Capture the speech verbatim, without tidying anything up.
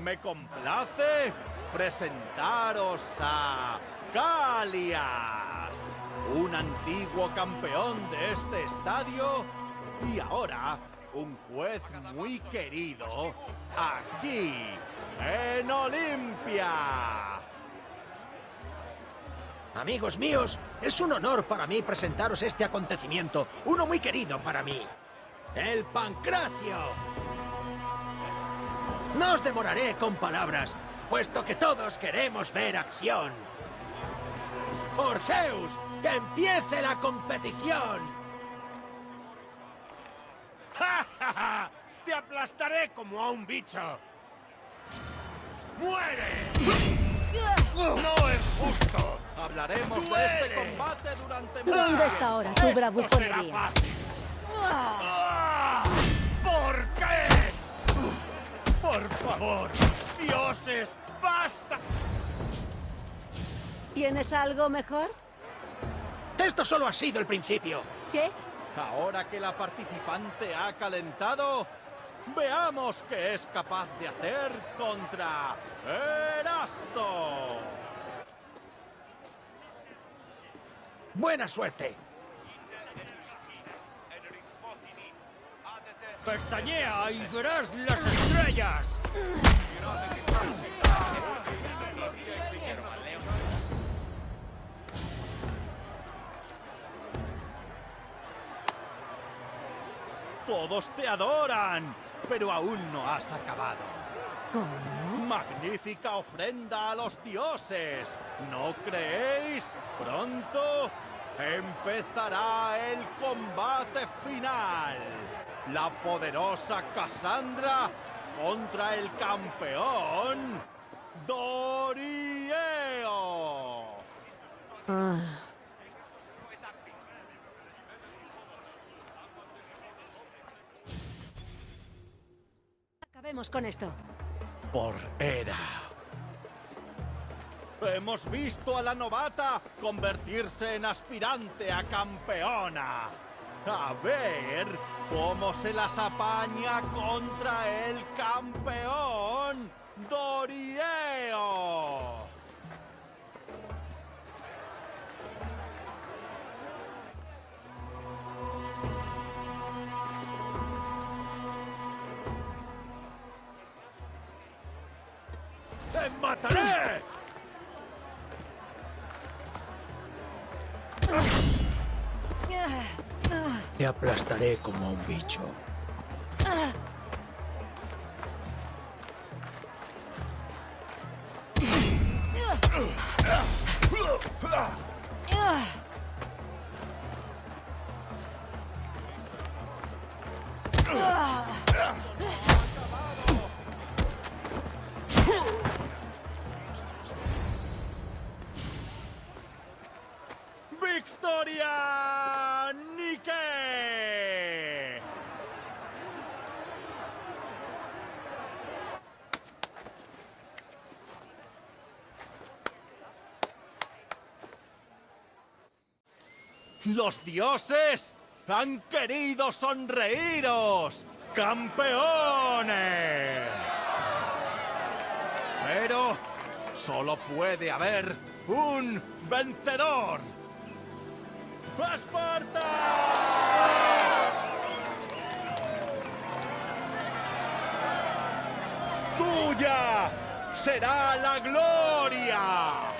Me complace presentaros a Calias, un antiguo campeón de este estadio y ahora un juez muy querido aquí en Olimpia. Amigos míos, es un honor para mí presentaros este acontecimiento, uno muy querido para mí. ¡El Pancracio! No os demoraré con palabras, puesto que todos queremos ver acción. ¡Por Zeus, que empiece la competición! ¡Ja, ja, ja! ¡Te aplastaré como a un bicho! ¡Muere! ¡No es justo! Hablaremos ¡Duele! de este combate durante... ¿Dónde está ahora tu Esto bravuconería? será fácil. ¡Ah! ¿Por qué? ¡Por favor! ¡Dioses, basta! ¿Tienes algo mejor? Esto solo ha sido el principio. ¿Qué? Ahora que la participante ha calentado, veamos qué es capaz de hacer contra Erasto. Buena suerte. ¡Pestañea y verás las estrellas! Todos te adoran, pero aún no has acabado. ¿Cómo? Magnífica ofrenda a los dioses, ¿no creéis? Pronto empezará el combate final. La poderosa Cassandra contra el campeón Dorieo. Ah, acabemos con esto. Por Hera. Hemos visto a la novata convertirse en aspirante a campeona. A ver cómo se las apaña contra el campeón Dorieo. ¡Te mataré! Te aplastaré como a un bicho. ¡Victoria Nike! Los dioses han querido sonreíros, campeones. Pero solo puede haber un vencedor. ¡Esparta! ¡Tuya será la gloria!